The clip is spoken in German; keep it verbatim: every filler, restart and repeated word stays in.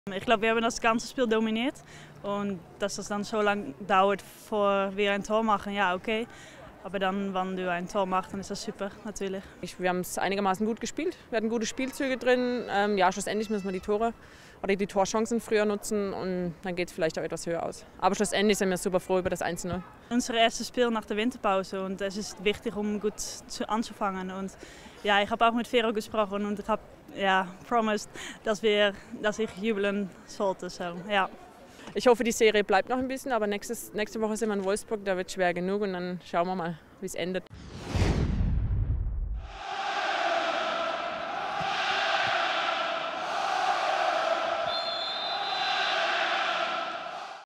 Ich glaube, wir haben das ganze Spiel dominiert und dass das dann so lange dauert, bevor wir ein Tor machen, ja okay. Aber dann, wenn du ein Tor machst, dann ist das super, natürlich. Ich, wir haben es einigermaßen gut gespielt. Wir hatten gute Spielzüge drin. Ähm, ja, schlussendlich müssen wir die Tore oder die Torchancen früher nutzen und dann geht es vielleicht auch etwas höher aus. Aber schlussendlich sind wir super froh über das eins zu null. Unser erstes Spiel nach der Winterpause und es ist wichtig, um gut zu, anzufangen. Und ja, ich habe auch mit Vero gesprochen und ich habe ja, promised, dass, wir, dass ich jubeln sollte. So, ja. Ich hoffe, die Serie bleibt noch ein bisschen, aber nächstes, nächste Woche sind wir in Wolfsburg, da wird es schwer genug und dann schauen wir mal, wie es endet.